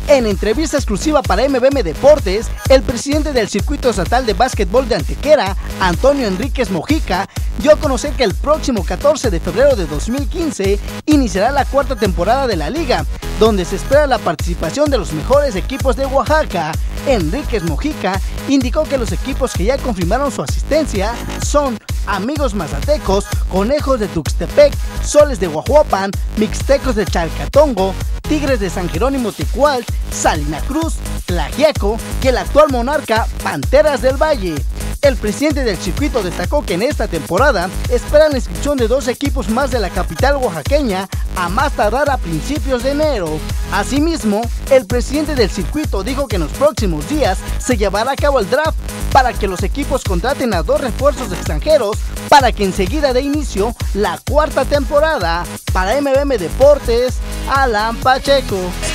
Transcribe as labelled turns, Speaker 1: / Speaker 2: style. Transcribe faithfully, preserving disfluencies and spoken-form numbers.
Speaker 1: En entrevista exclusiva para M B M Deportes, el presidente del Circuito Estatal de Básquetbol de Antequera, Antonio Enríquez Mojica, dio a conocer que el próximo catorce de febrero de dos mil quince iniciará la cuarta temporada de la liga, donde se espera la participación de los mejores equipos de Oaxaca. Enríquez Mojica indicó que los equipos que ya confirmaron su asistencia son Amigos Mazatecos, Conejos de Tuxtepec, Soles de Guajuapan, Mixtecos de Chalcatongo, Tigres de San Jerónimo Tecual, Salina Cruz, Tlaxiaco y el actual monarca Panteras del Valle. El presidente del circuito destacó que en esta temporada esperan la inscripción de dos equipos más de la capital oaxaqueña a más tardar a principios de enero. Asimismo, el presidente del circuito dijo que en los próximos días se llevará a cabo el draft para que los equipos contraten a dos refuerzos extranjeros para que enseguida dé inicio la cuarta temporada. Para M B M Deportes, Alan Pacheco.